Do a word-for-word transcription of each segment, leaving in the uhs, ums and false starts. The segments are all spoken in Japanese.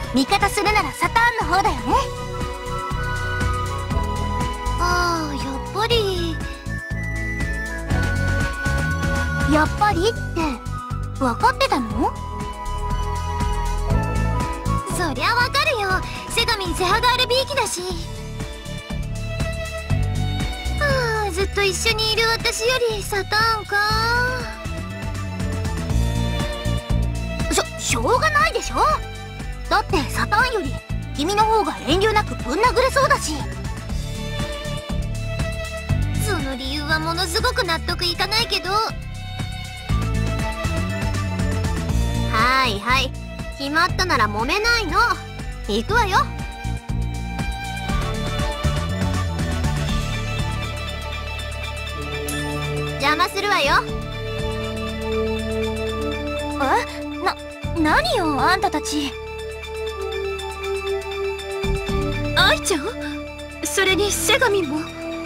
味方するならサターンの方だよね。ああ、やっぱりやっぱりって分かってたの？そりゃわかるよ。セガミンセハガール B 機だし。はあ、ずっと一緒にいる私よりサターンか。しょ、しょうがないでしょ。だってサターンより君の方が遠慮なくぶん殴れそうだし。その理由はものすごく納得いかないけど。はいはい、決まったなら揉めないの。行くわよ。邪魔するわよ。え？な、何よあんたたち。 愛ちゃん？それにセガミンも。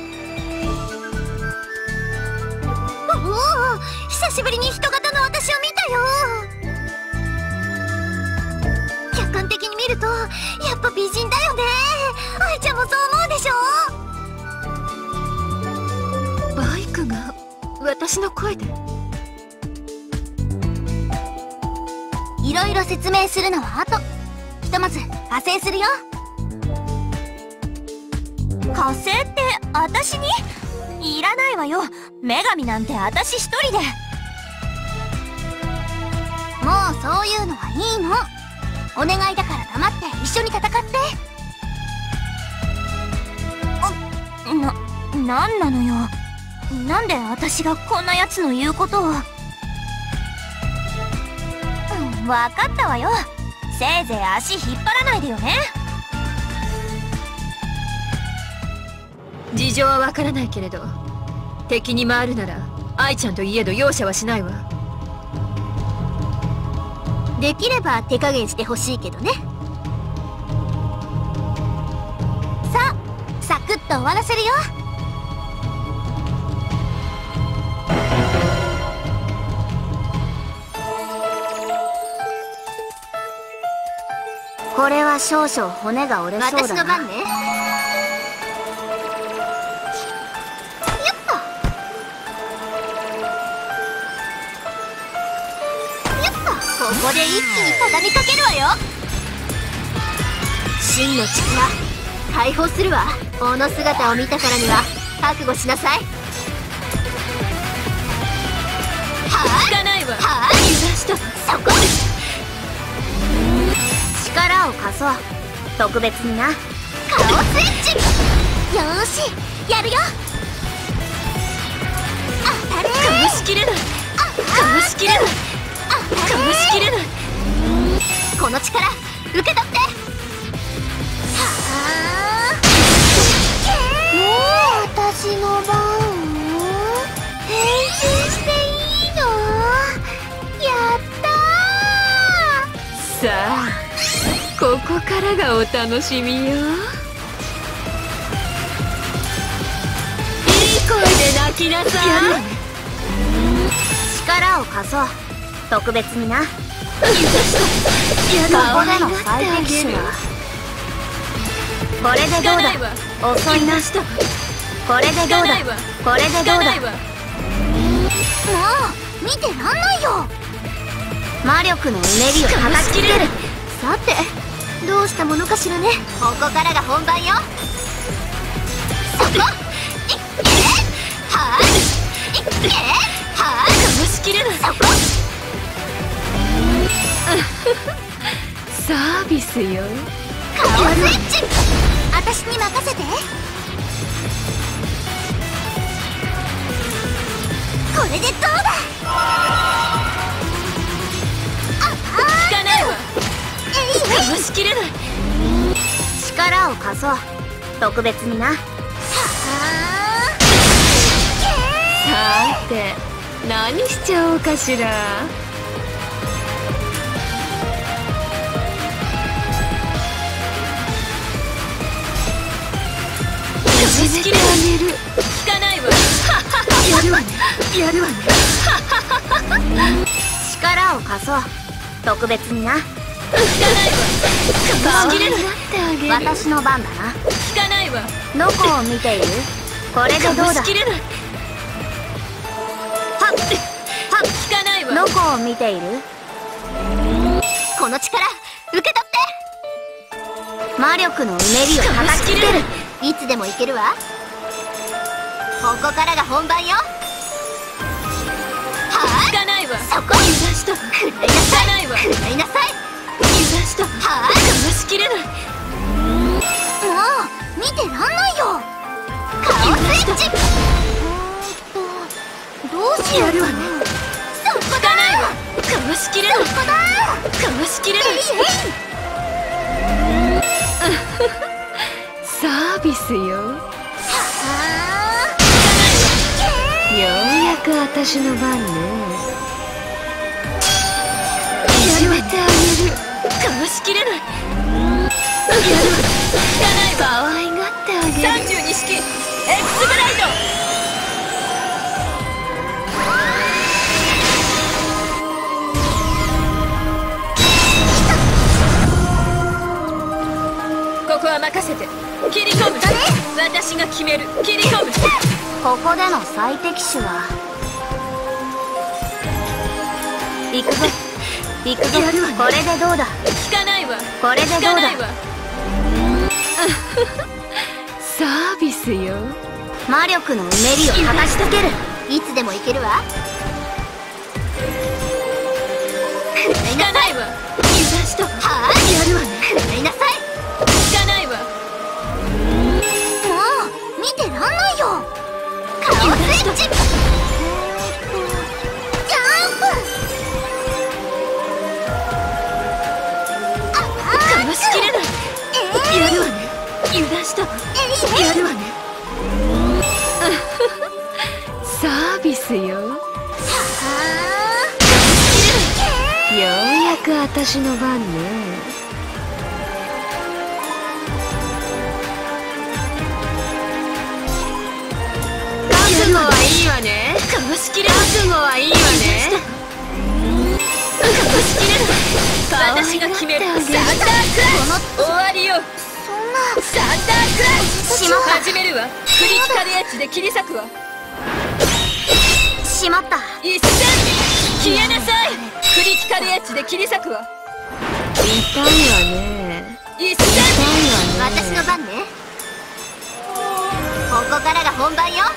おお、久しぶりに人型の私を見たよ。客観的に見るとやっぱ美人だよね。愛ちゃんもそう思うでしょ。 バイクが私の声で。 いろいろ説明するのは後。ひとまず加勢するよ。加勢って私に？いらないわよ。女神なんて私一人で。もうそういうのはいいの。お願いだから黙って一緒に戦って。な、なんなのよ。なんで私がこんなやつの言うことを。うん、分かったわよ。せいぜい足引っ張らないでよね。 事情はわからないけれど、敵に回るなら愛ちゃんといえど容赦はしないわ。 できれば手加減してほしいけどね。さあ、サクッと終わらせるよ。これは少々骨が折れそうだな。私の番ね。ここで一気に畳みかけるわよ。真の力解放するわ。この姿を見たからには覚悟しなさい。は聞かないわ。 はあ、 油断した。 そこ。力を貸そう。特別にな。顔スイッチ。よーし、やるよ。当たれ。 かもしきれない。かもしきれない。かもしきれない。 この力受け取って。はあ、もう私の番？変身していいの？やったー。 さあ、ここからがお楽しみよ。いい声で泣きなさい。 力を貸そう。特別にな。 やだ、 ここでの最適手だ。これでどうだ。遅いな。これでどうだ。これでどうだ。もう見てらんないよ。魔力のうねりを叩きつける。さてどうしたものかしらね。ここからが本番よ。そこ。いっけはあ、いっけはあ、 かもしきれない。 そこ。 サービスよ。 顔スイッチ。私に任せて。これでどうだ。 聞かないわ。 えいかもしきれない。 力を貸そう。特別にな。はあ、さて何しちゃおうかしら。しきれあげる。聞かないわ。やるわね。やるわね。 力を貸そう。特別にな。 わ。かわいがってあげる。 私の番だな。 聞かないわ。 どこを見ている？これでどうだ？ かわしきれない。はっはっ聞かないわ。 どこを見ている？この力受け取って。魔力のうねりを叩きつける。いつでもいけるわ。ここからが本番よ。は聞かないわ。 そこ油断した。 食らいなさい。食らいなさい。 油断した。 はかわしきれない。 もう見てらんないよ。顔スイッチ。どうしよう。 やるわね。 そこ聞かないわ。かわしきれない。 そこだ。 かわしきれない。サービスよ。ようやく私の番ね。いじめてあげる。かわしきれない。やるわ。聞かないわ。可愛がってあげる。さんじゅうに式エクスブライド。ここは任せて。切り込む。私が決める。切り込む。 ここでの最適手は行くぞ行くぞ。 やるわね。 これでどうだ？ 聞かないわ。 これでどうだ？ 聞かないわ。サービスよ。 魔力のうねりを叩きつける。いつでもいけるわ。 聞かないわ。油断した。 はあ、 やるわね。 食らいなさい。 聞かないわ。 もう見てらんないよ。顔スイッチ。ジャンプ。 かわしきれない。 えー、 やるわね。油断した。 えー、 やるわね。サービスよ。ようやく私の番ね。覚悟はいいわね。かわしきれない。覚悟はいいわね。かわしきれない。私が決める。サンダークラッシュ。終わりよ。 そんな。 サンダークラッシュ。 しまった。 始めるわ。クリティカルエッジで切り裂くわ。 しまった。 一戦消えなさい。クリティカルエッジで切り裂くわ。痛いわね。一戦私の番ね。ここからが本番よ。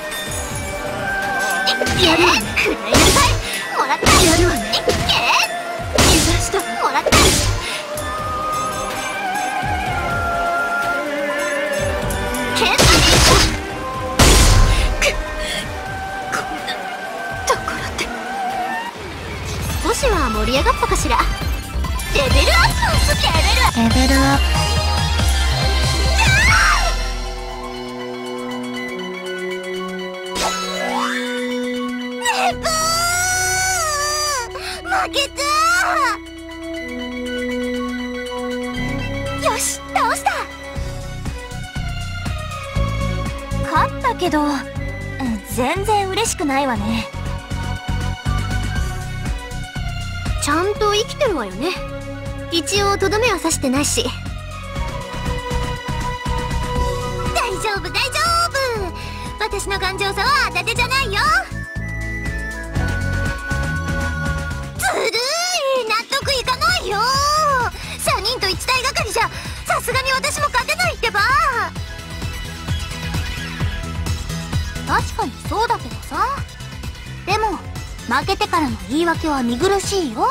やるわね。 食らいなさい。もらった。 やるわね。 いけ。 油断した。 もらった。ケンタこんなところで。 少しは盛り上がったかしら。レベルアップ。レベルレベルアップ。負けた。よし、倒した。勝ったけど全然嬉しくないわね。ちゃんと生きてるわよね。一応とどめは刺してないし。大丈夫大丈夫。私の頑丈さは当てじゃないよ。ずるい。納得いかないよ。さんにんといち体がかりじゃさすがに私も勝てないってば。確かにそうだけどさ。でも負けてからの言い訳は見苦しいよ。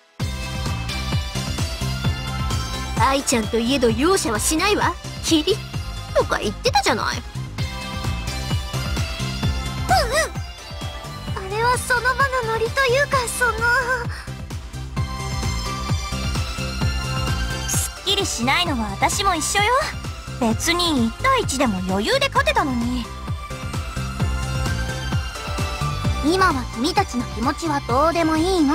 愛ちゃんといえど容赦はしないわ。キリとか言ってたじゃない。うんうん。あれはその場のノリというか、そのすっきりしないのは私も一緒よ。別にいち対いちでも余裕で勝てたのに。今は君たちの気持ちはどうでもいいの。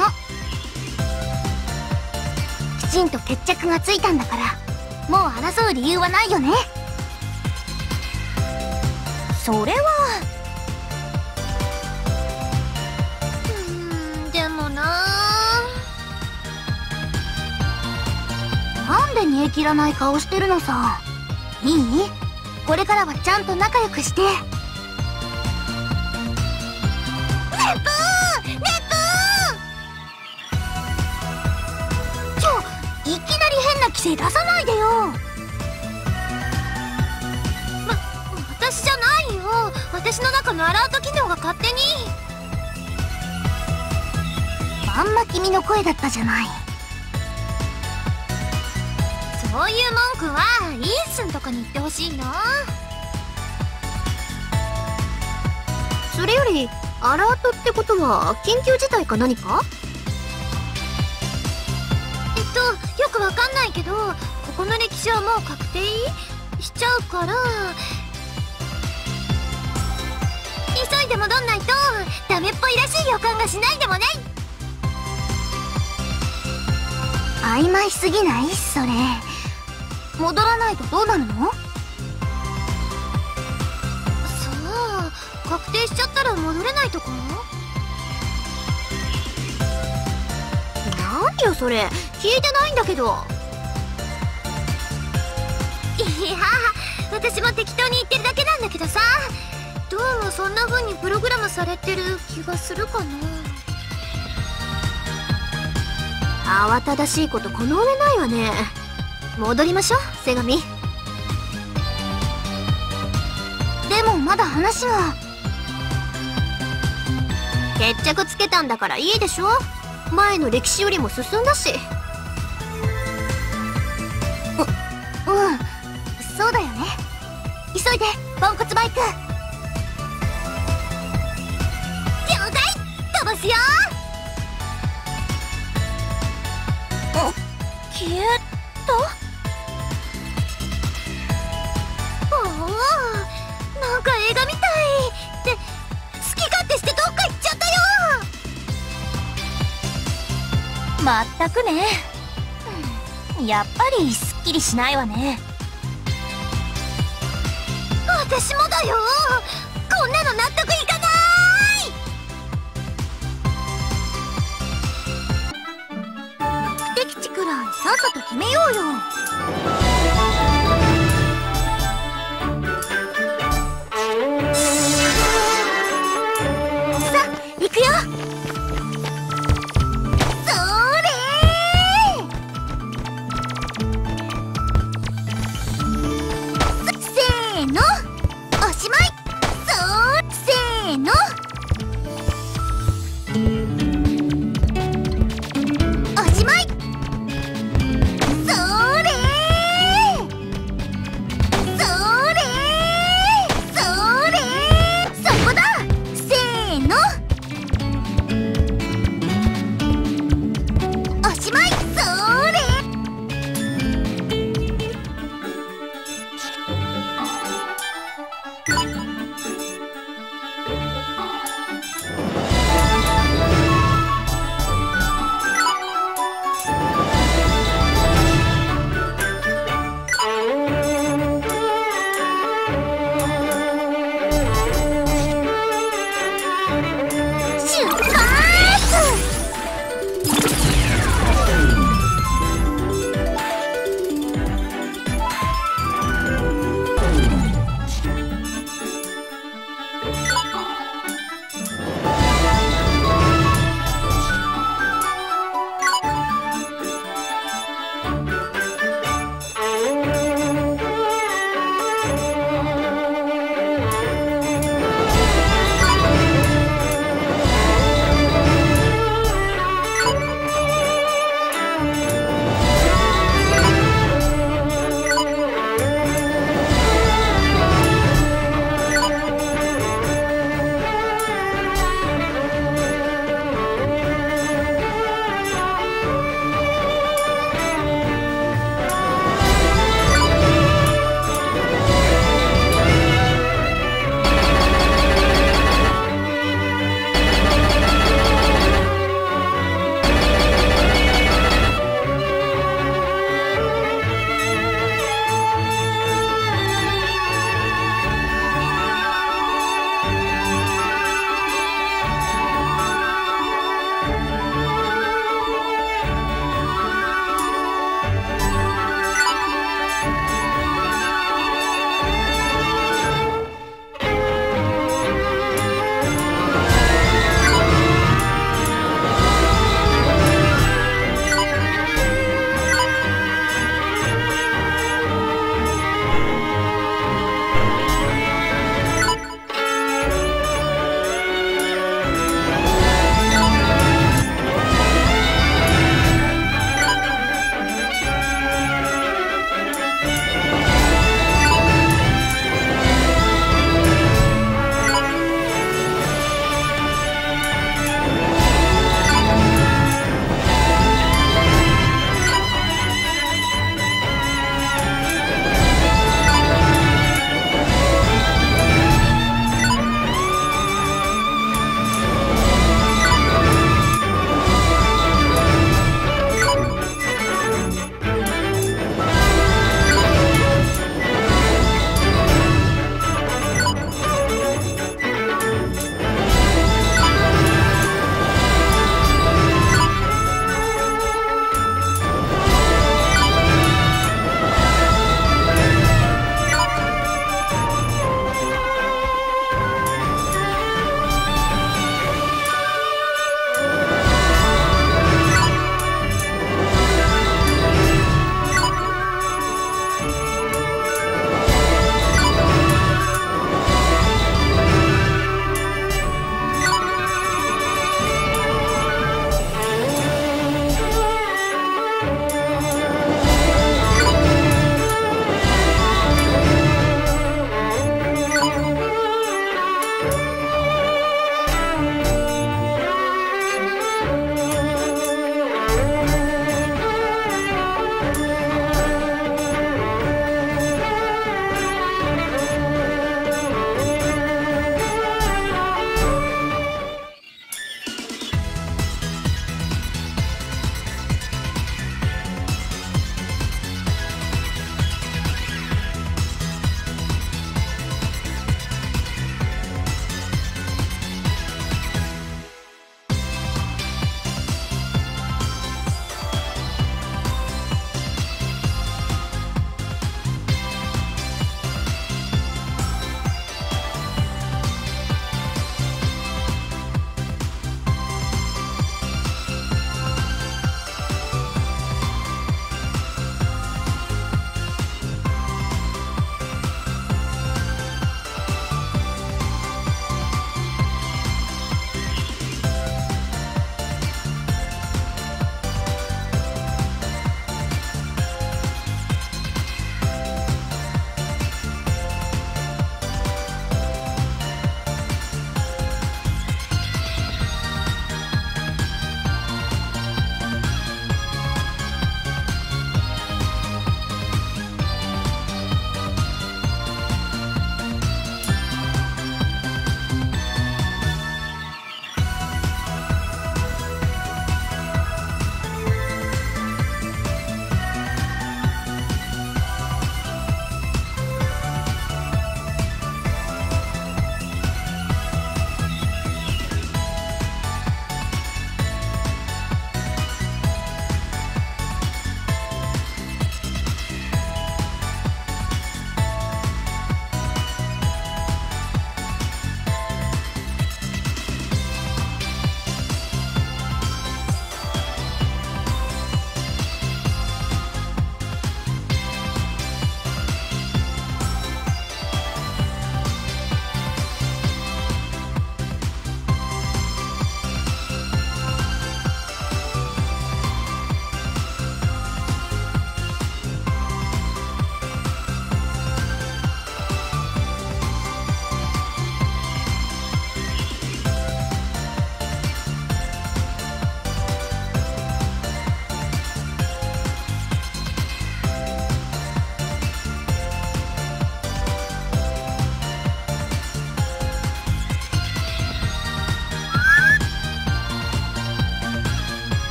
きちんと決着がついたんだからもう争う理由はないよね。それはうーんでもな。 煮え切らない顔してるのさ。いい？これからはちゃんと仲良くして。ねぷーねぷーちょ、いきなり変な規制出さないでよ。 ま、私じゃないよ。私の中のアラート機能が勝手に。 あんま君の声だったじゃない。 そういう文句はイースンとかに言ってほしいな。 それよりアラートってことは緊急事態か何か？ えっとよくわかんないけど、ここの歴史はもう確定しちゃうから、急いで戻んないとダメっぽいらしい予感がしないでもない。 曖昧すぎない？それ戻らないとどうなるの？ さあ、確定しちゃったら戻れないとか？ 何よそれ、聞いてないんだけど。 いや、私も適当に言ってるだけなんだけどさ、どうもそんな風にプログラムされてる気がするかな。 慌ただしいことこの上ないわね。戻りましょう、セガミ。でもまだ話が。決着つけたんだからいいでしょ。前の歴史よりも進んだし。う、うん、そうだよね。急いで、ポンコツバイク。 了解、飛ばすよ。 キューッと。 おお、なんか映画みたい。って好き勝手してどっか行っちゃったよ。 まったくね。やっぱりすっきりしないわね。 私もだよ。こんなの納得いかない。 敵地くらいさっさと決めようよ。さあ行くよ。それー。せーの、おしまい。そうせーの、おしまい。それーそれーそれー、そこだ。せーの、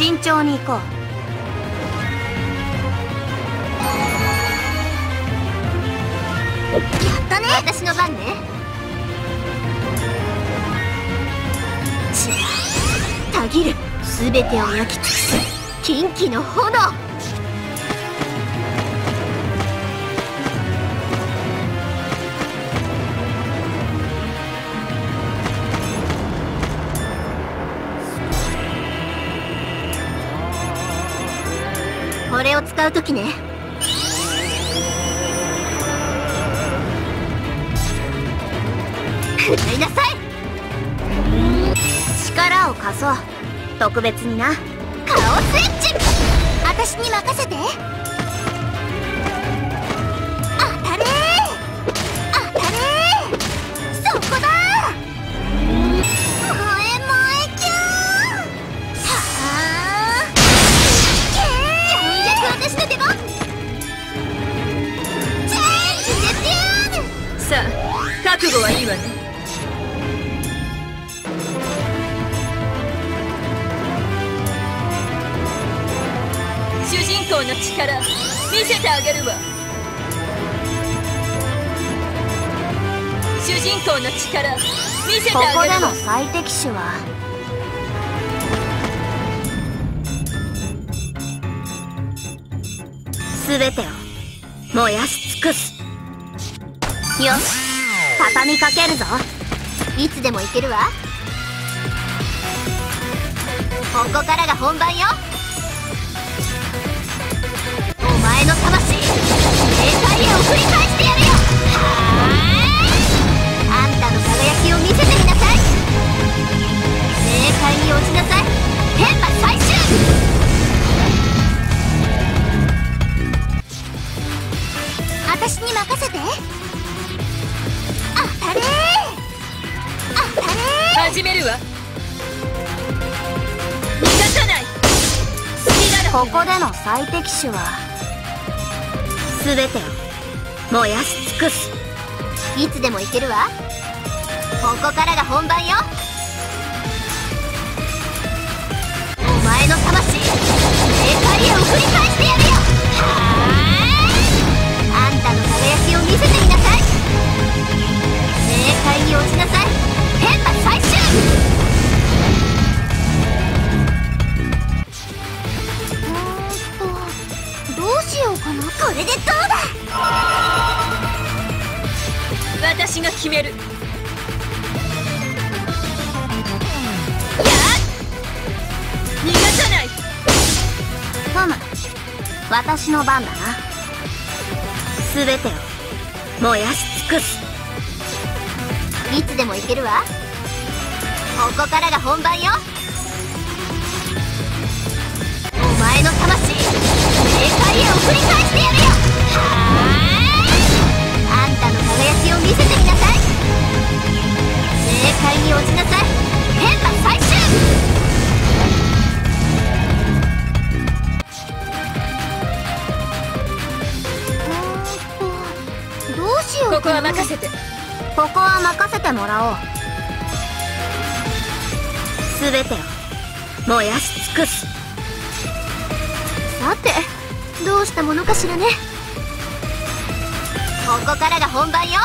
慎重に行こう。やったね。私の番ね。たぎる。全てを焼き尽くす近畿の炎。これを使うときね。くらいなさい。力を貸そう。特別にな。カオスエッジ。私に任せて。当たれ当たれ。そこだ。萌え萌えキューン。はあようやく私の出番。チェンジでビューン。 さあ覚悟はいいわね。主人公の力見せてあげるわ。主人公の力見せてあげるわ。 ここでの最適種は全てを燃やし尽くす。よし、畳みかけるぞ。いつでも行けるわ。ここからが本番よ。お前の魂、冥界へ送り返してやるよ。はーい、あんたの輝きを見せてみなさい。冥界に落ちなさい。天馬最終。私に任せて。当たれ当たれ。 始めるわ。逃がさない。 ここでの最適種は全てを燃やし尽くす。いつでも行けるわ。ここからが本番よ。お前の魂、冥界へ送り返してやるよ。はーい、あんたの輝きを見せてみなさい。冥界に落ちなさい。天馬最終。どうしようかな。これでどうだ。 私が決める。やっ逃がさない。 ふむ、私の番だな。全てを燃やし尽くす。いつでも行けるわ。ここからが本番よ。お前の魂、冥界へ送り返してやるよ。はーい、あんたの輝きを見せてみなさい。冥界に落ちなさい。天馬最終。どうしようここかな。 は任せて。 ここは任せてもらおう。全てを燃やし尽くす。さて、どうしたものかしらね。ここからが本番よ。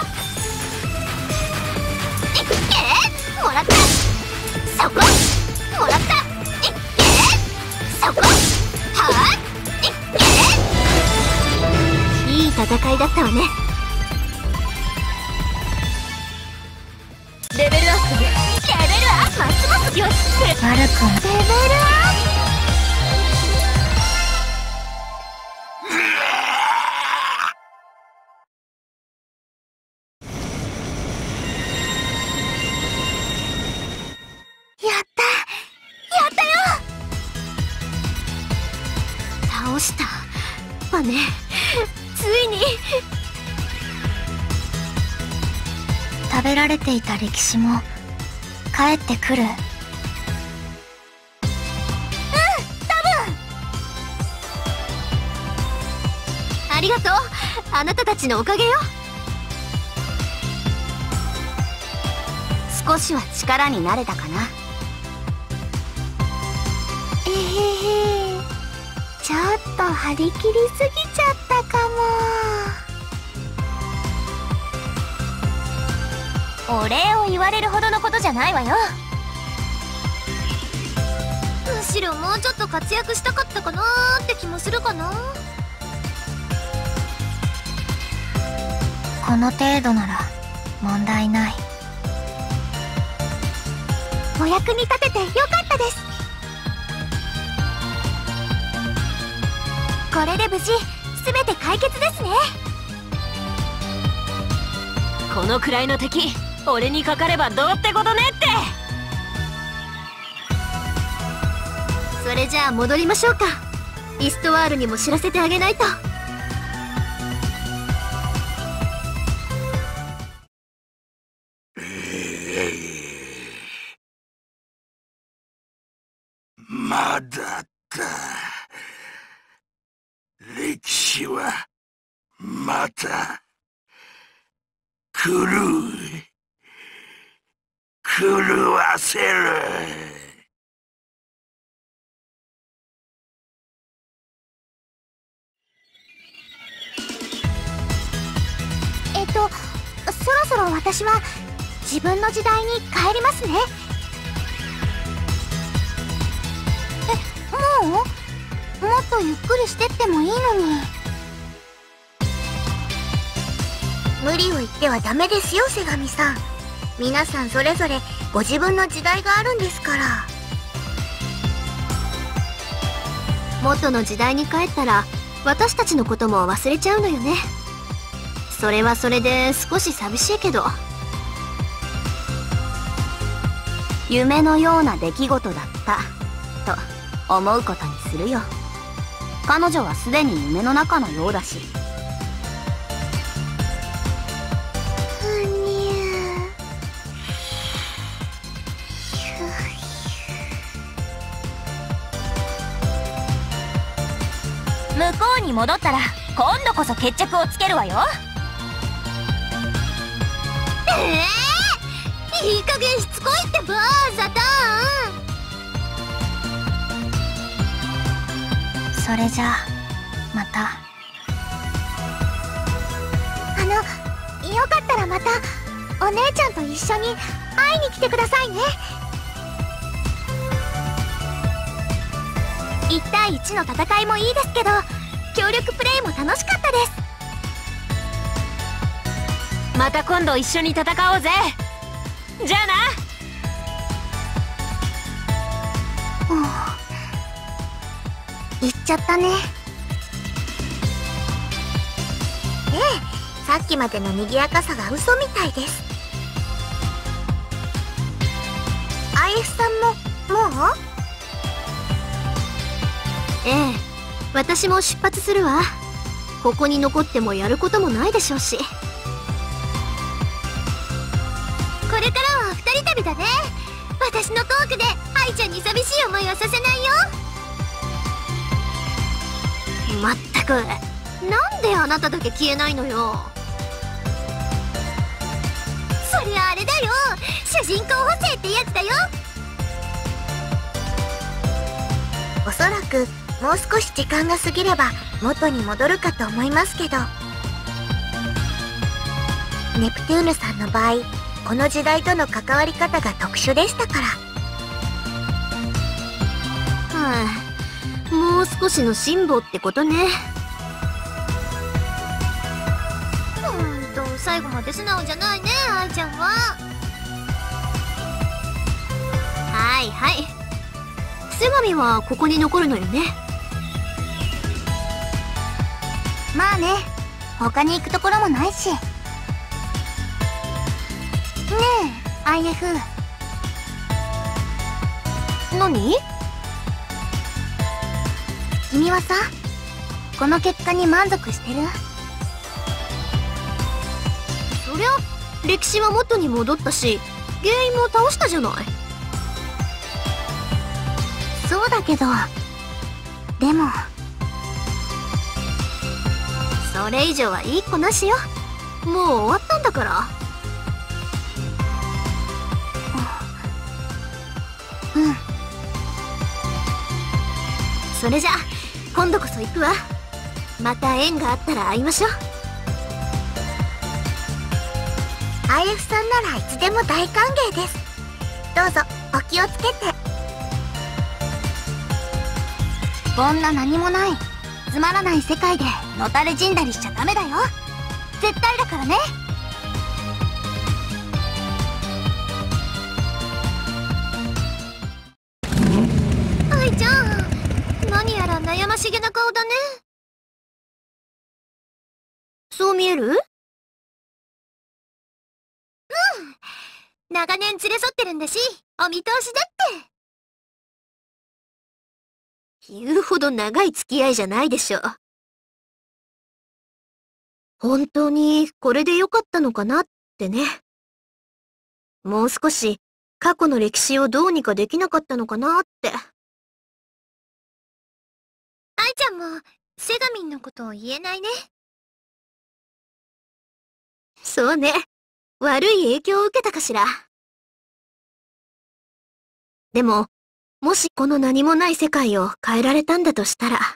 いっけー、もらった。そこもらった。いっけー、そこはあいっけー。いい戦いだったわね。 レベルアップね。 レベルアップ。ますますよし。悪くない。レベルアップ。やったやったよ。倒したわね。ついに。食べられていた歴史も帰ってくる。うん、多分。ありがとう。あなたたちのおかげよ。少しは力になれたかな。えへへ張り切りすぎちゃったかも。お礼を言われるほどのことじゃないわよ。むしろもうちょっと活躍したかったかなーって気もするかな。この程度なら問題ない。お役に立ててよかったです。これで無事全て解決ですね。 このくらいの敵俺にかかればどうってことねって。 それじゃあ戻りましょうか。イストワールにも知らせてあげないと。 まだだ。歴史はまた狂う。狂わせる。 えっとそろそろ私は自分の時代に帰りますね。え、もう？もっとゆっくりしてってもいいのに。無理を言ってはダメですよ、瀬上さん。皆さんそれぞれご自分の時代があるんですから。元の時代に帰ったら私たちのことも忘れちゃうのよね。それはそれで少し寂しいけど、夢のような出来事だったと思うことにするよ。彼女はすでに夢の中のようだし。ふにゅ向こうに戻ったら今度こそ決着をつけるわよ。ええー、いい加減しつこいってばザターン。それじゃあまた。あのよかったらまたお姉ちゃんと一緒に会いに来てくださいね。いち対いちの戦いもいいですけど協力プレイも楽しかったです。 また今度一緒に戦おうぜ。じゃあな。 言っちゃったね。ええ、さっきまでの賑やかさが嘘みたいです。アイエフ さんももう？ええ、私も出発するわ。ここに残ってもやることもないでしょうし。これからは二人旅だね。私のトークで愛ちゃんに寂しい思いはさせないよ。まったく、なんであなただけ消えないのよ。そりゃあれだよ、主人公補正ってやつだよ。おそらくもう少し時間が過ぎれば元に戻るかと思いますけど、ネプトゥーヌさんの場合この時代との関わり方が特殊でしたから。はあ、もう少しの辛抱ってことね。ほんと最後まで素直じゃないね、愛ちゃんは。はいはい、瀬上はここに残るのよね。まあね、他に行くところもないし。ねえ アイエフ。 何？君はさ、この結果に満足してる？そりゃ歴史は元に戻ったし原因も倒したじゃない。そうだけど、でもそれ以上はいい子なしよ。もう終わったんだから。うん。それじゃ今度こそ行くわ。 また縁があったら会いましょう。アイエフ さんならいつでも大歓迎です。どうぞお気をつけて。こんな何もないつまらない世界でのたれ死んだりしちゃダメだよ。絶対だからね。愛ちゃん、何やら悩ましげな顔だね。そう見える？うん、長年連れ添ってるんだし、お見通しだって。言うほど長い付き合いじゃないでしょ。本当にこれでよかったのかなってね。もう少し過去の歴史をどうにかできなかったのかなって。愛ちゃんもセガミンのことを言えないね。そうね。悪い影響を受けたかしら。でも、もしこの何もない世界を変えられたんだとしたら。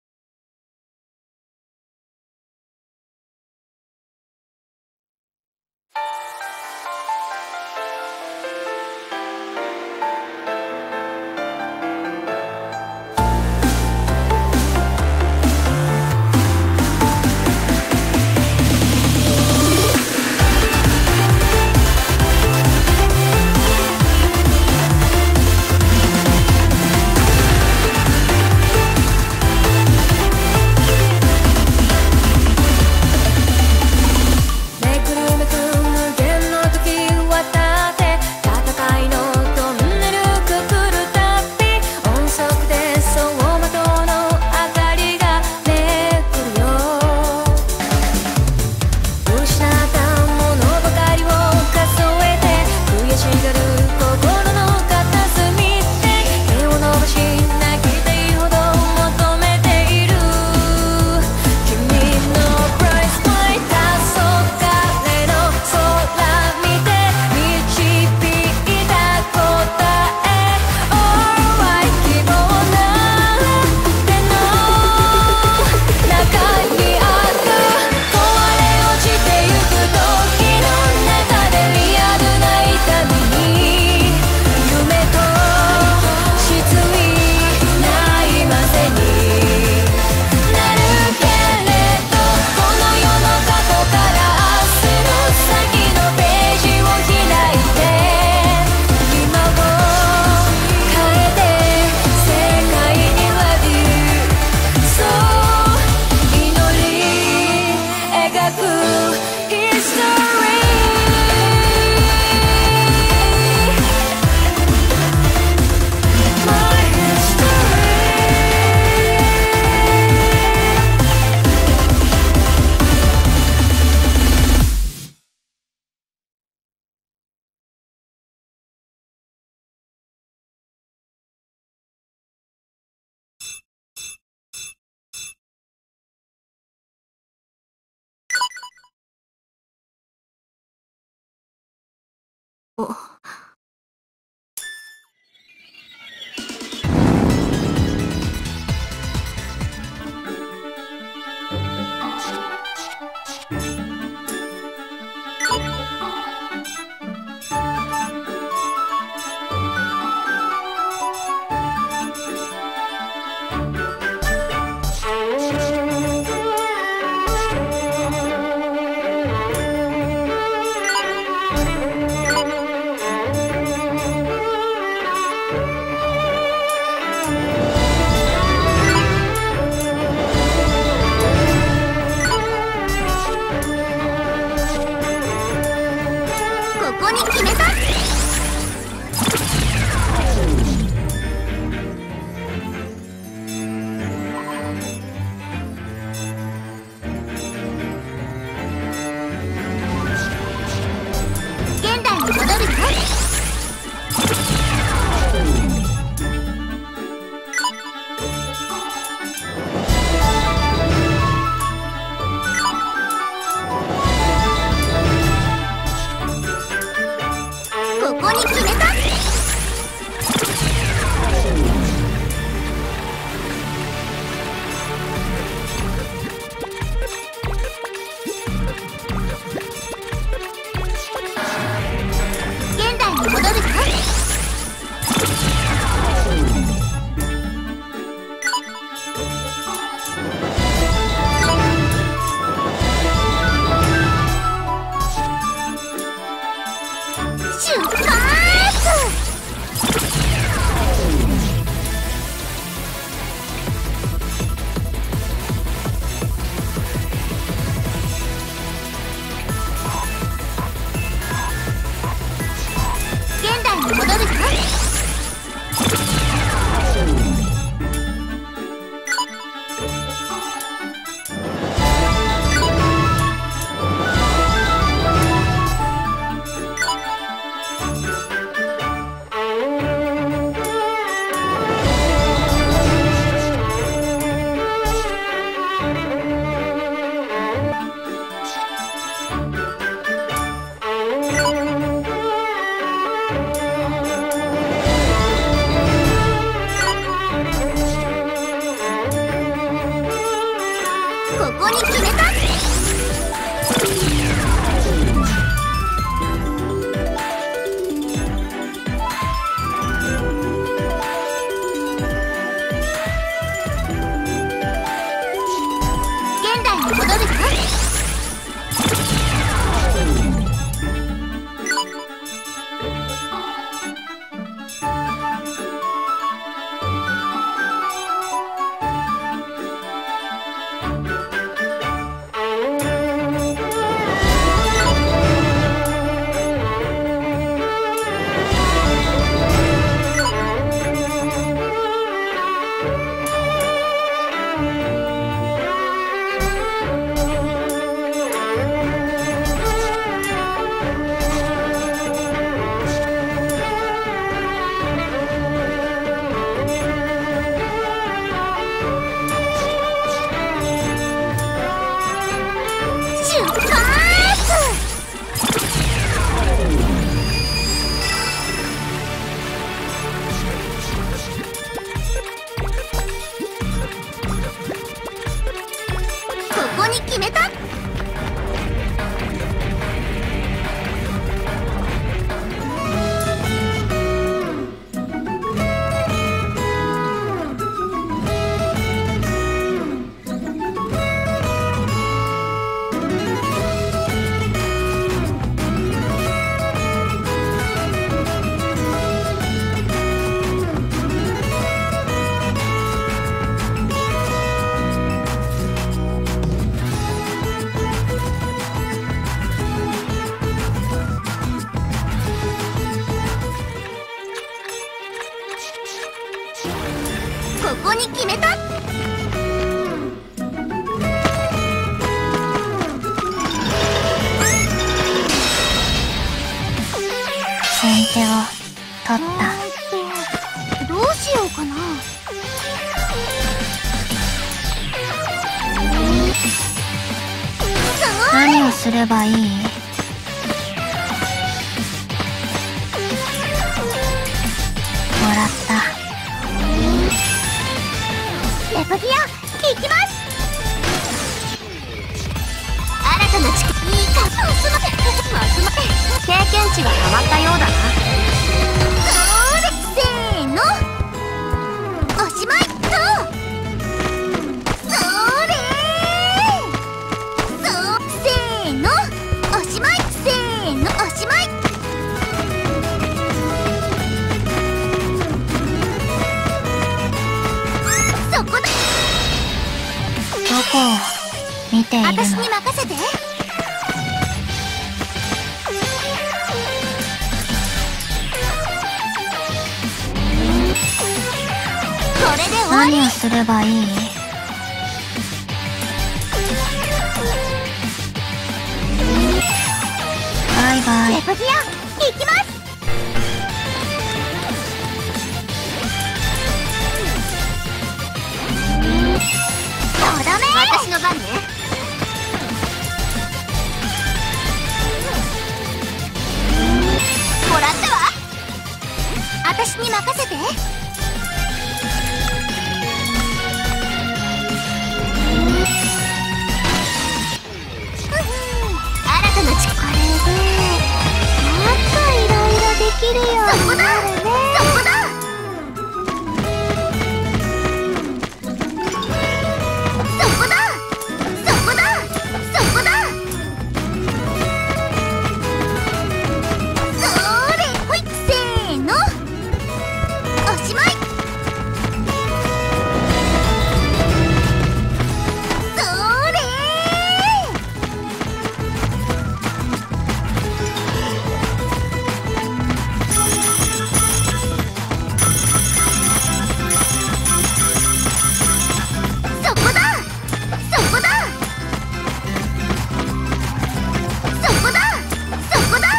おに決めた。ここに決めた。 先手を取った。 どうしようかな。 何をすればいい？もらった。 レポギア行きます。新たな力いいか。ますませますませ。経験値がたまったようだな。それせーのおしまいと。それそうせーのおしまい。せーのおしまい。そこだ。 どこを見ているの？ 私に任せて。これで終わり。 何をすればいい？バイバイ。 レポギア行きます。とどめ。私の番ね。もらったわ。私に任せて。新たな力。これでもっといろいろできるようになるね。そこだ。そこだ。そこだ。そこだ。それほい。せーのおしまい。それそこだ。そこだ。そこだ。そこだ。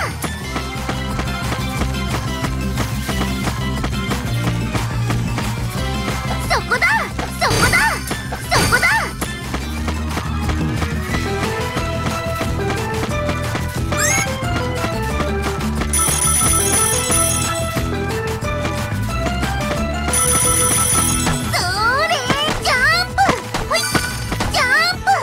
そこだ。そこだ。そこだ。それジャンプ。ほい。ジャンプ。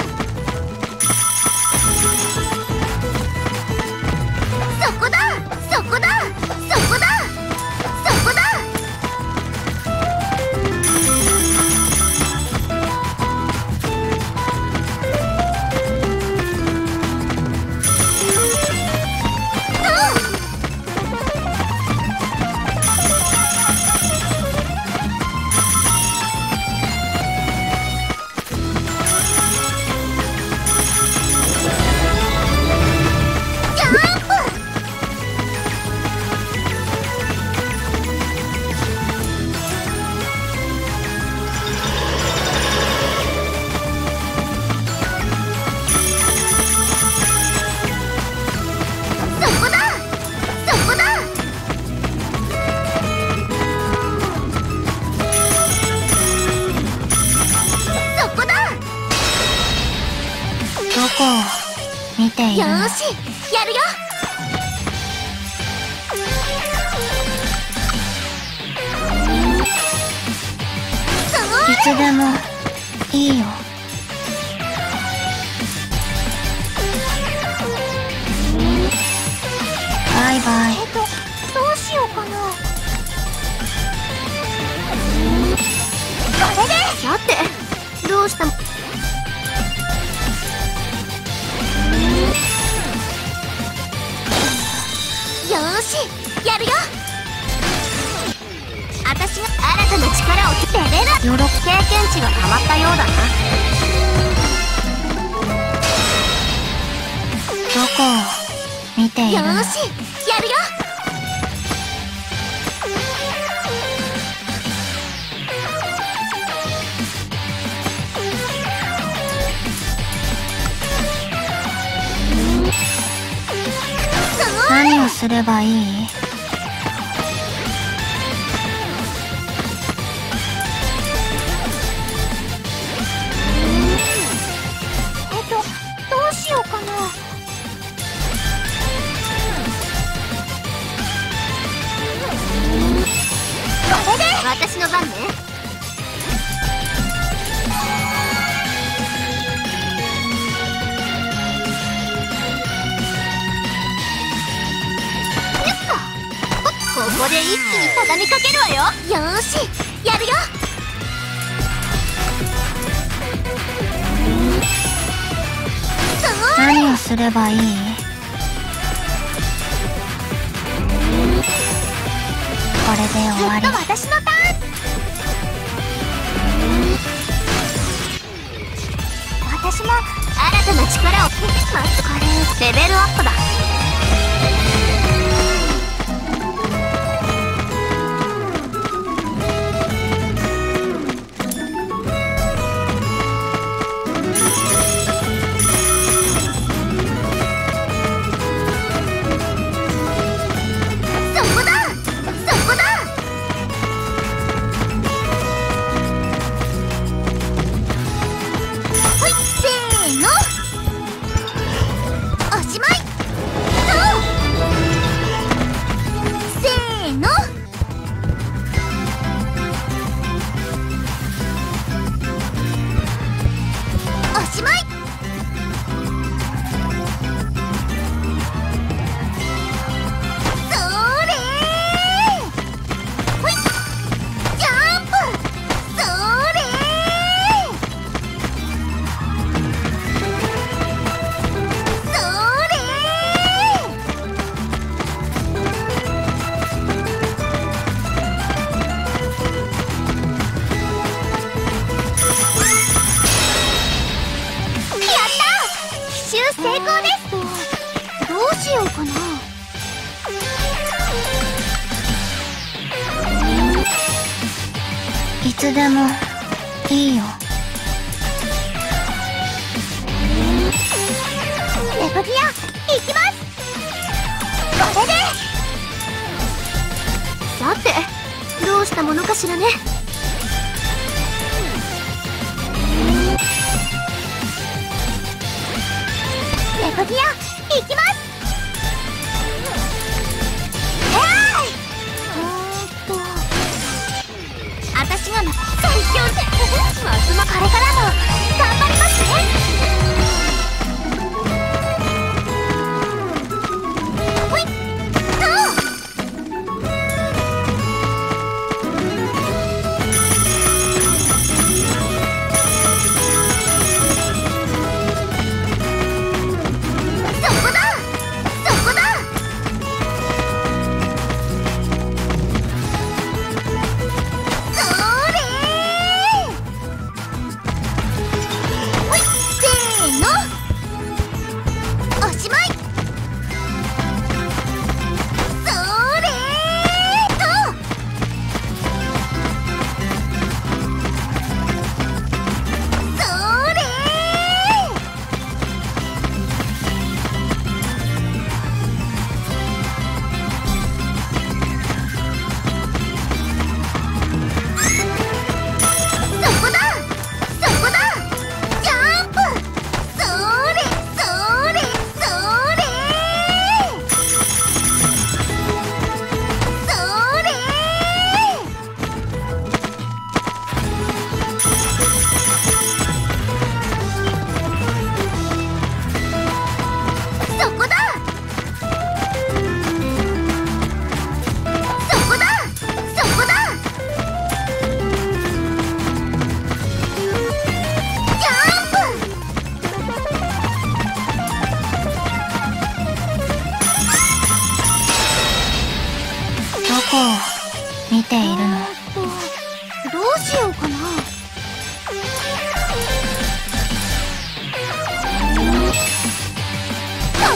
そこだ。そこだ。そこだ。そこだ。ジャンプ。そこだ。そこだ。そこだ。 どこを見ているの？ よーし、やるよ。そいつでもいいよ。 バイバイ。 えっとどうしようかな。これでさてどうしたの。よーしやるよ。私が新たな力をレベルよろ経験値がたまったようだな。 どこを見ているの。 よーしやるよ。 何をすればいい。 えっとどうしようかな。これで私の番ね。ここで一気に畳みかけるわよ。よーしやるよ。 何をすればいい。これで終わり。 ずっと私のターン。私も新たな力をまずこれレベルアップだ。成功です。どうしようかな。 いつでもいいよ。 レボギア行きます。これでさてどうしたものかしらね。レボギア行きます。えーい、うーんと私がな最強でますまこれからも頑張りますね。ほいっと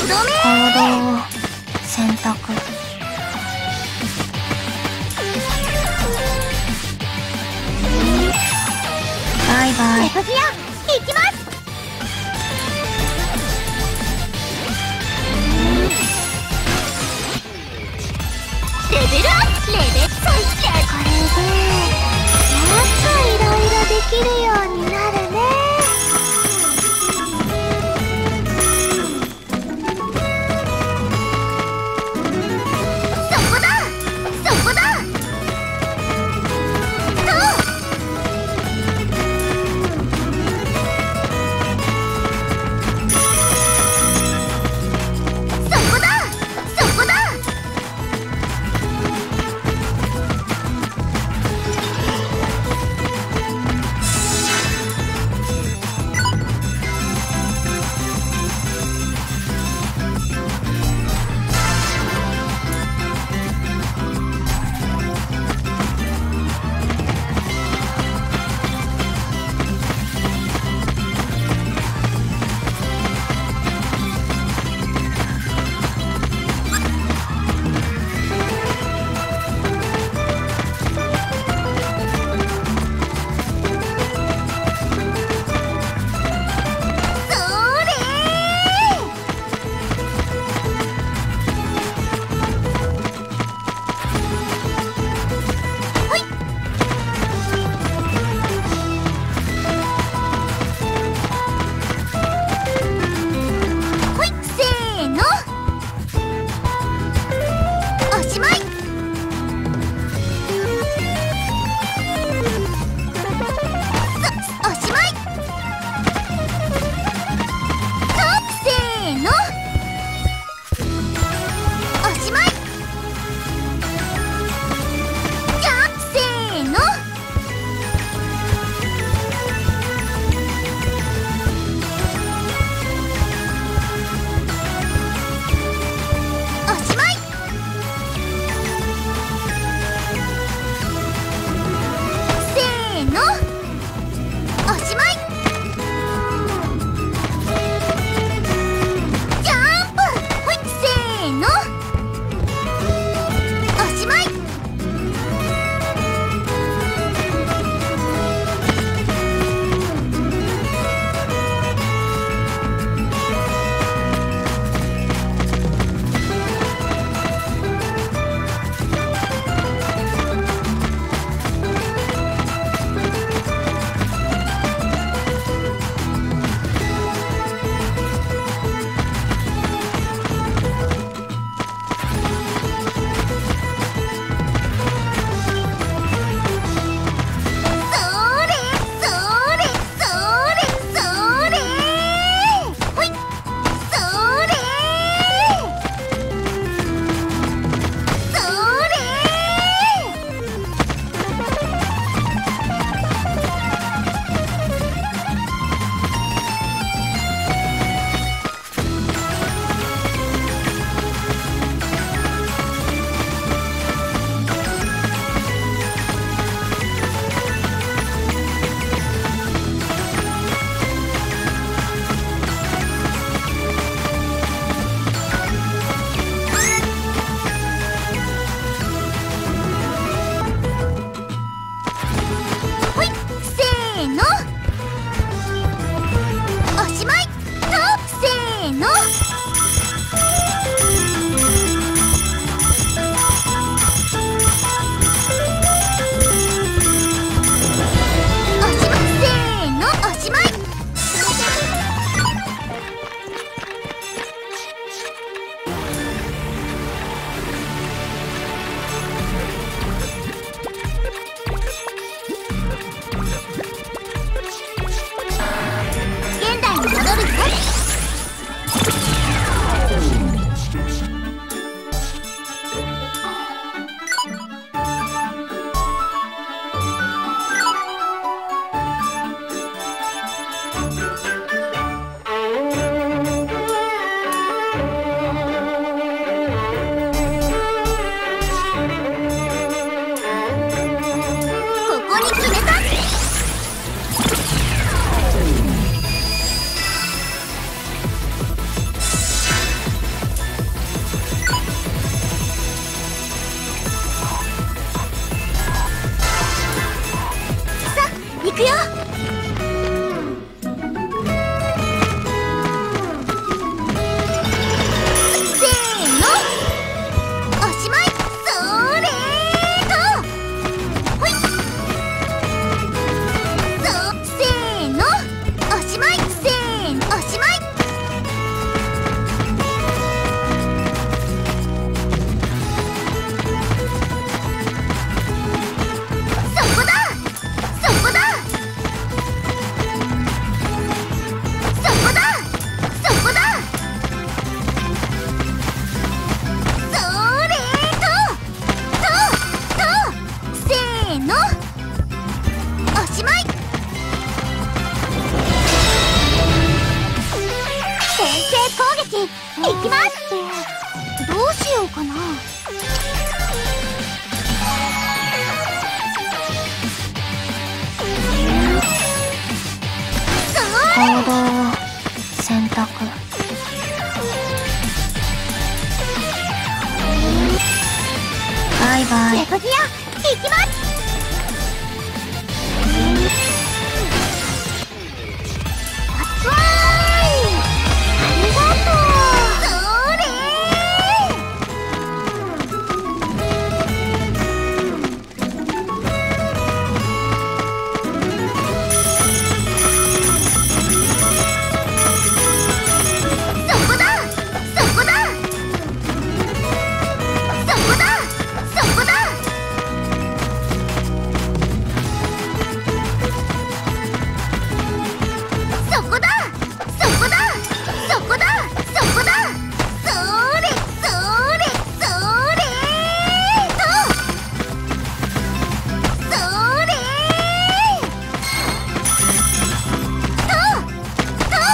動を選択。バイバイ。 レトジア行きます。レベルアップ。レベルそしてこれでやっといろいろできるようになるね。そこだそこだ。そうそこだそこだ。 行動を選択。バイバイ。 レコギア行きます。わーい、ありがとう。それそこだそこだそこだそこだ。そこだそこだそこだそこだ。それそれそれとそれとと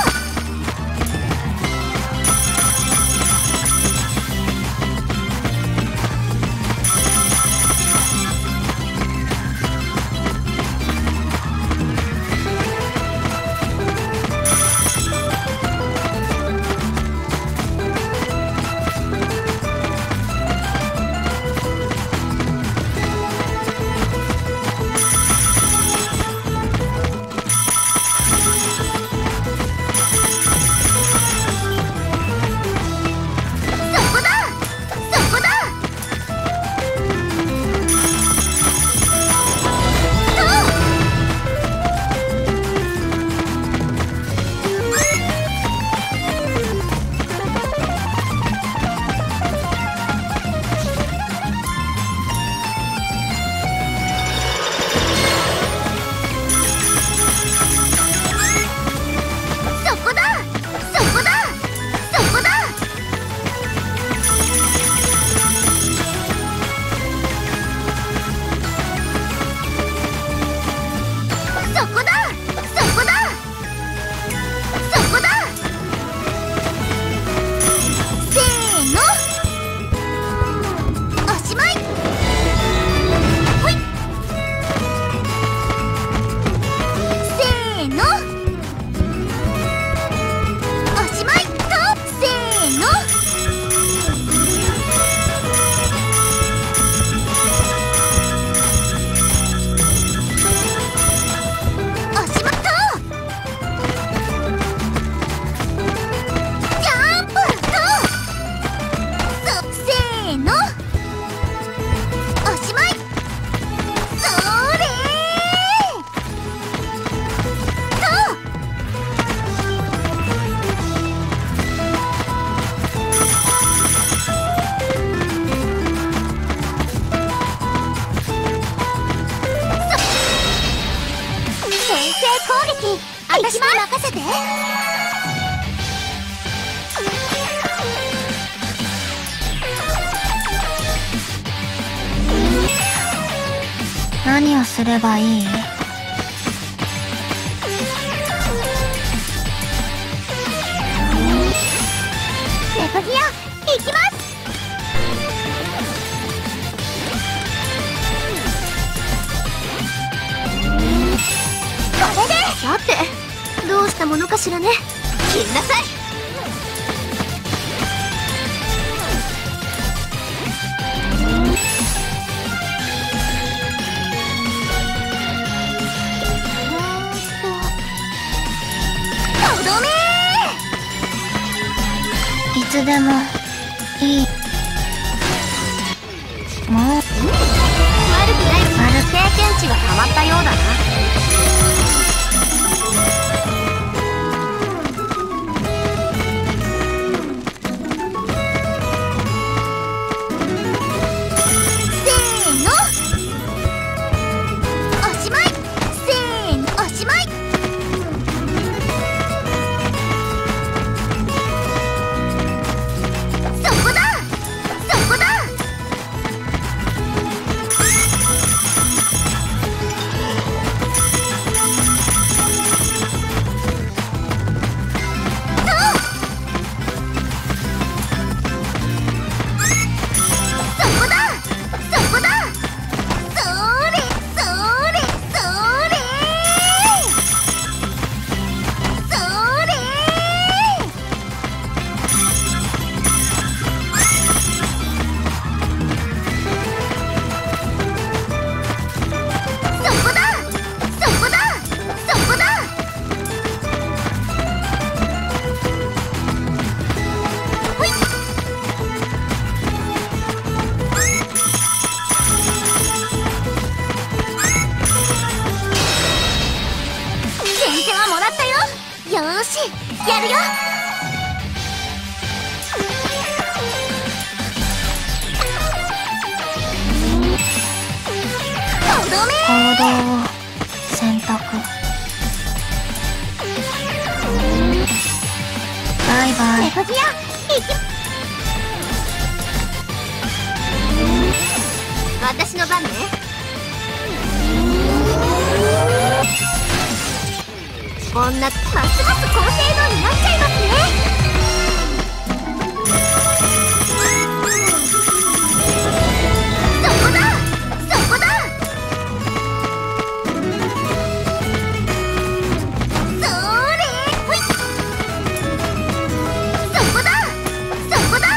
そこだそこだそこだそこだそこだ。そこだそこだそこだ。せーのおしまい。ほいせーのおしまいと。せーのおしまいと。ジャンプと。そせーのおしまい。それと先制攻撃、私に任せて。 何をすればいい？ レコギア行きます。これでさてどうしたものかしらね。切りなさい。とどめいつでもいい。もう悪くない。経験値がたまったようだな。 よーしやるよ。とどめ行動を選択。バイバイ。 セフィア行き。私の番ね。こんなますます高性能になっちゃいますね。そこだそこだ。それほい。そこだそこだ。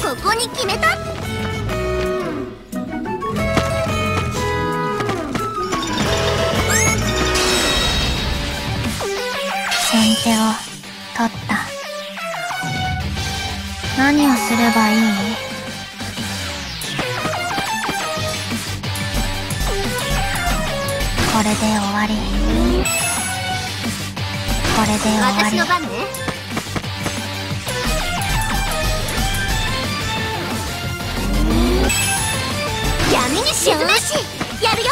ここに決めた。 先手を取った。何をすればいい？これで終わり。これで終わり。 私の番ね。闇に沈めしやるよ。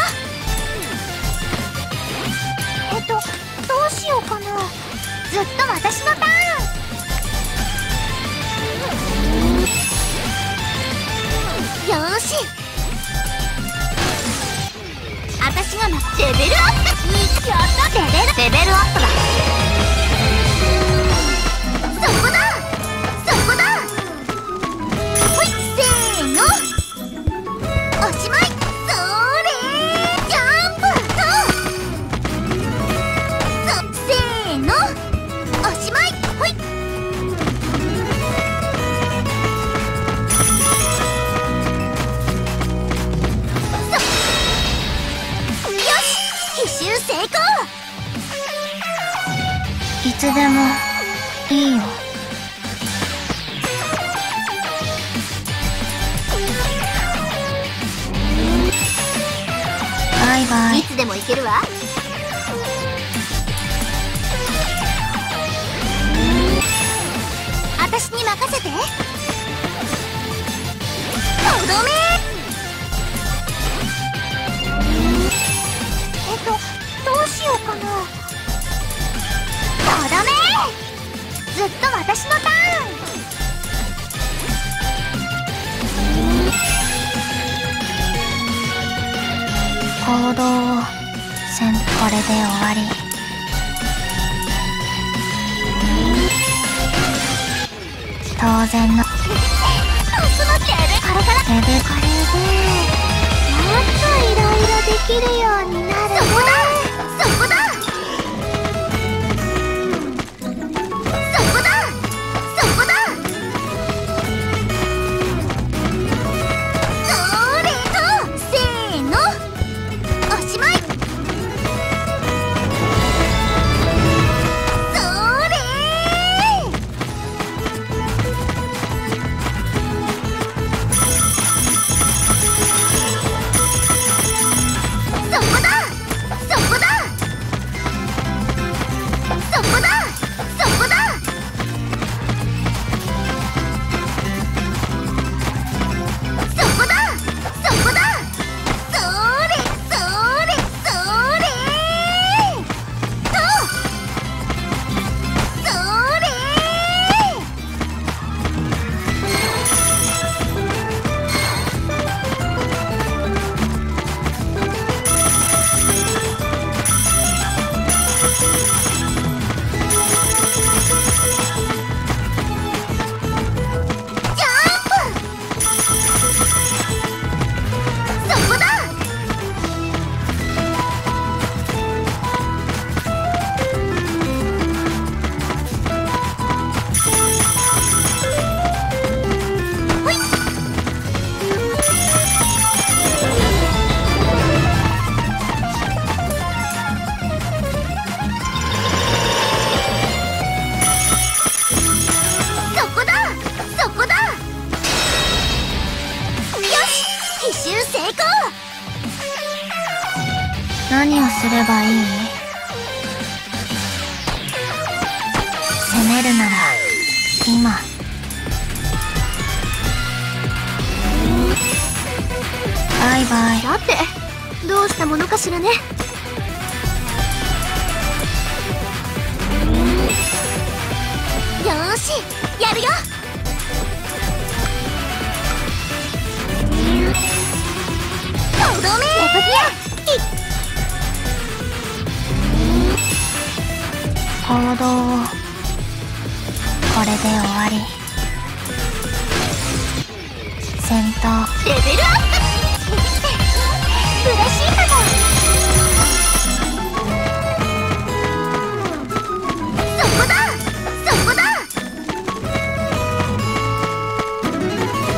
えっとどうしようかな。ずっと私のターン。よーし、私が待つ。レベルアップ。やったレベルレベルアップだ。そこだそこだ。ほいせーの、おしまい。それー、ジャンプとそせーの、おしまい。ほい奇襲成功。 いつでもいいよ。バイバイ。 いつでもいけるわ。私に任せて。とどめ。えっとどうしようかな。とどめ。ずっと私のターン。 行動をせん。これで終わり。当然の。 そのレベこれからレベル。 これでもっといろいろできるようになるね。そこだそこだそこだそこだ。それとせーの、おしまい。それそこだそこだそこだそこだ。そこだそこだ。それそれそれとそれ。ジャンプ。そこだほい。そこだそこだ。よし、奇襲成功。 何をすればいい？攻めるなら今。バイバイ。 さてどうしたものかしらね。よーし、やるよ。とどめ。 行動を。これで終わり。戦闘。 レベルアップ。嬉しいかも。そこだそこだ。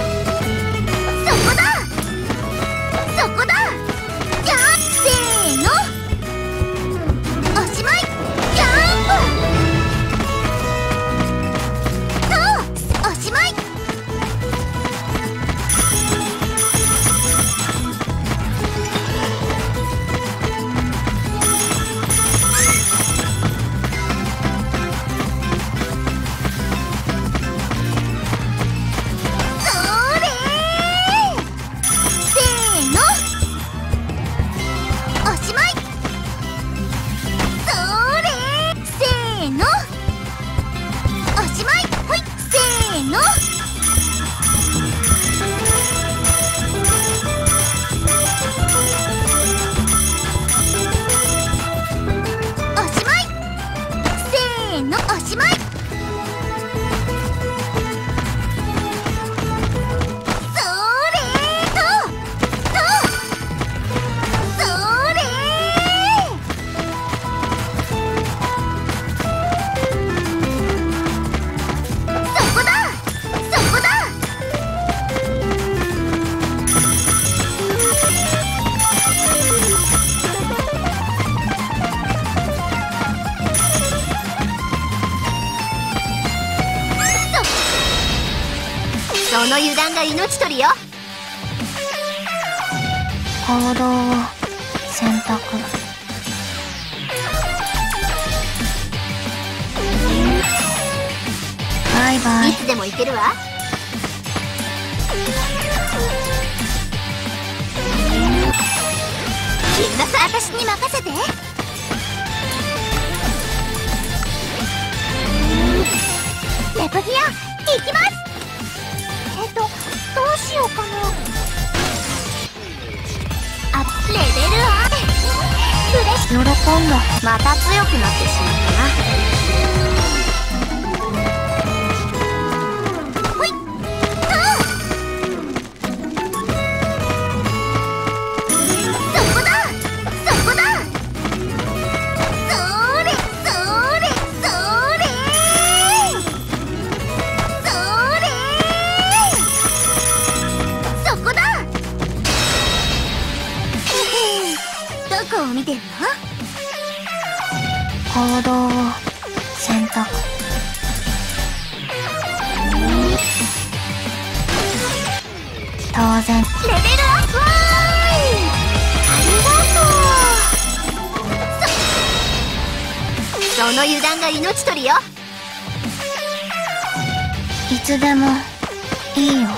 その油断が命取りよ。 行動を選択。バイバイ。 いつでも行けるわ。みんなさ、私に任せて。レプギア行きます。えっとどうしようかな。あ、レベルアップ。フレッシュ。 喜んだ。 また強くなってしまったな。ほい。そこだそこだ。それそれそれそれそこだ。どこを見てんの？ 行動を選択。当然。 レベルアップ。わーい、ありがとう。そ、その油断が命取りよ。 いつでもいいよ。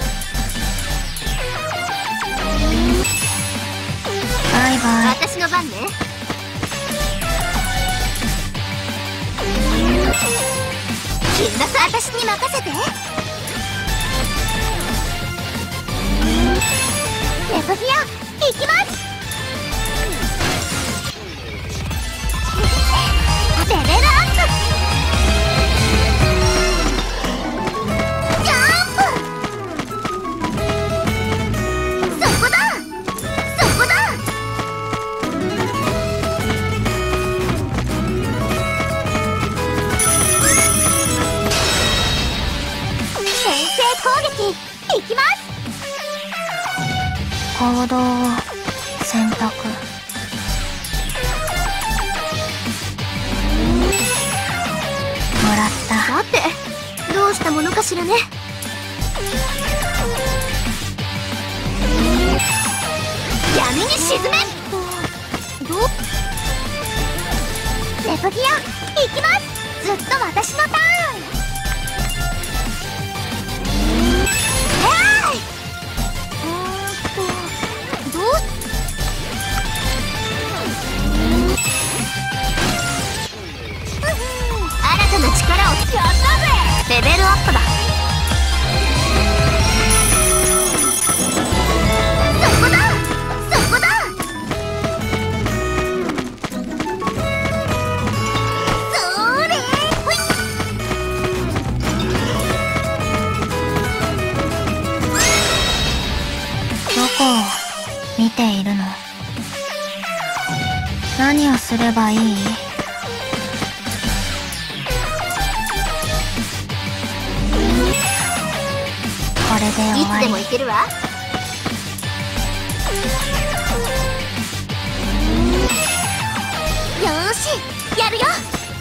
バイバイ。 私の番ね。みんなさ、私に任せて。レプギア行きます。レベルアップ。ジャンプ。そこだそこだ。先制攻撃行きます。 行動を選択。もらった。 さてどうしたものかしらね。闇に沈め。どう？レプギア行きます。ずっと私のターン。えい！うーんとどう？新たな力をやったぜ。レベルアップだ。そこだそこだ。それほい。 どこを見ているの？何をすればいい？これで終わり。 いつでも行けるわ。よーしやるよ。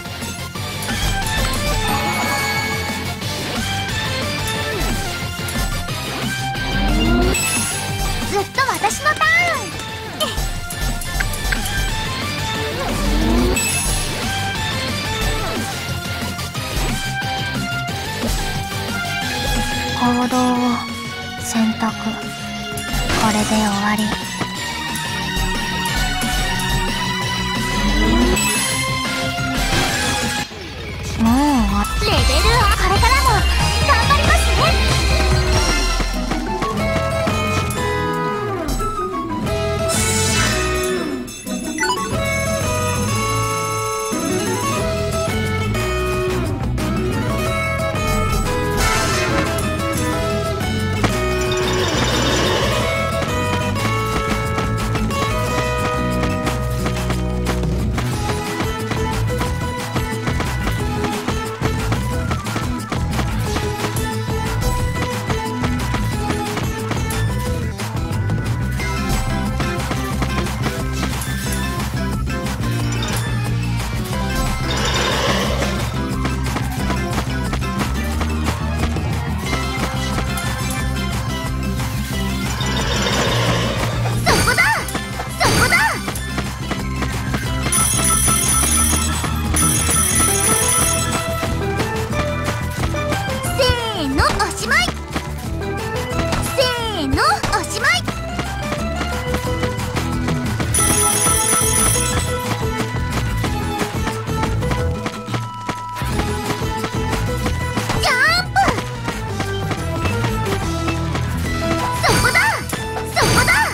ずっと私のターン。 行動を選択。これで終わり。もう終わっレベルはこれからも頑張りますね。 おしまい。せーのおしまい。ジャンプ。そこだそこだ。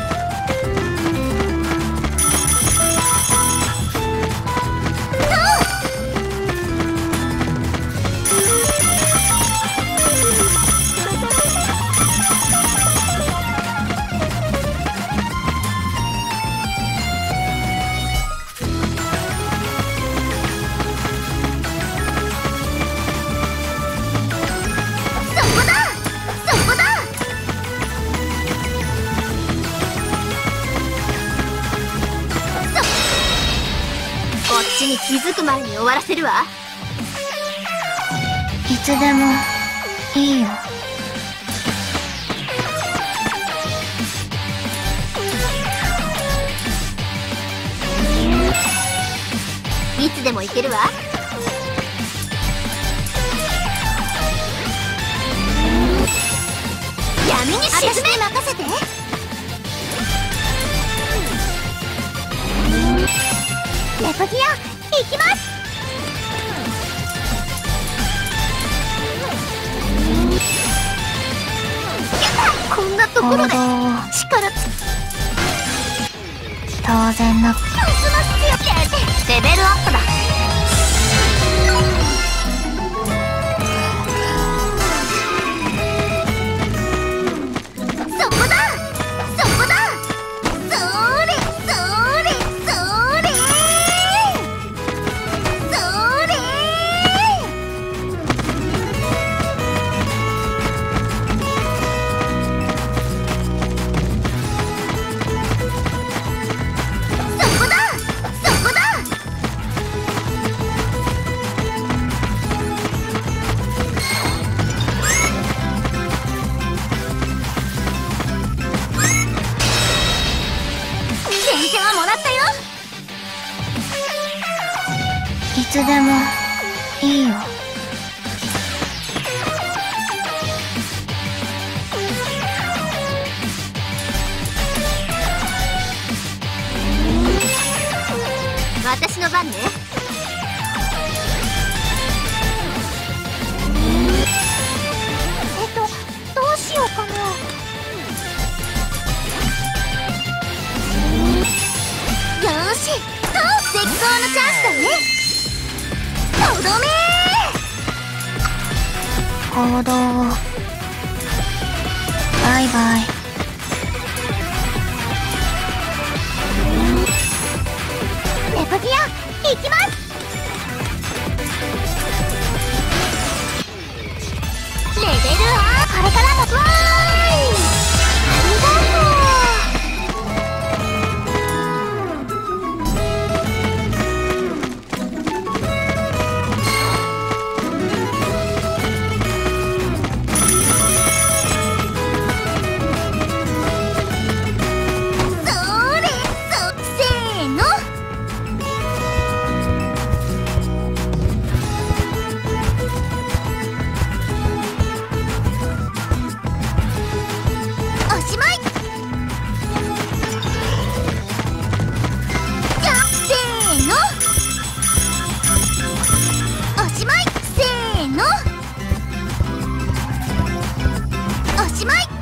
こっちに気づく前に終わらせるわ。 いつでもいいよ。 いつでも行けるわ。闇に沈め。私に任せて。レポティア行きます。こんなところで力つ当然のレベルアップだ。そこだそこだ。それそれそれそれ。そこだそこだ。先生はもらったよ。 いつでもいいよ。 私の番ね。えっとどうしようかな。よーし、そう絶好のチャンスだね。とどめ行動を。バイバイ。 レポティア行きます。レベルアップ。これからもわーい。ありがとう。それそせーの。おしまい。じゃせーの。おしまい。せーの。おしまい。